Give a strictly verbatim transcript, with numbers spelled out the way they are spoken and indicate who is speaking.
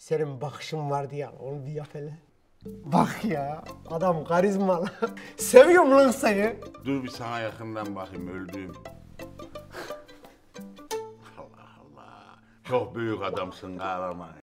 Speaker 1: Senin bakışın vardı ya, onu bir yap hele. Bak ya, adam karizmalı. Seviyorum lan seni.
Speaker 2: Dur bir sana yakından bakayım, öldüğüm. Allah Allah. Çok büyük adamsın kahraman